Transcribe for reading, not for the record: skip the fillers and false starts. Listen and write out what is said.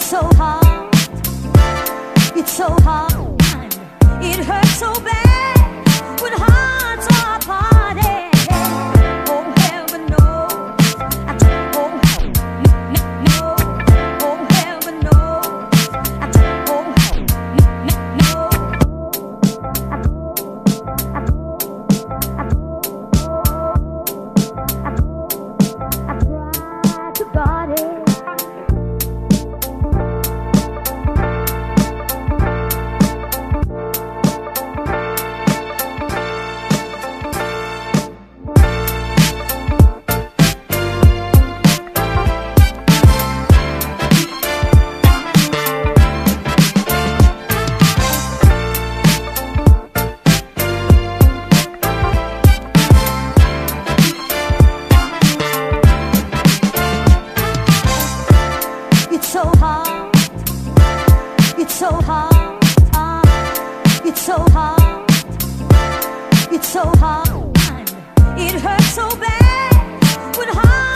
so hard, it's so hard, it hurts so bad when hearts are parted. Oh heaven knows, oh no, oh heaven knows, oh no. I try to guard it. It's so hard, it's so hard, it's so hard, it's so hard, it hurts so bad when heart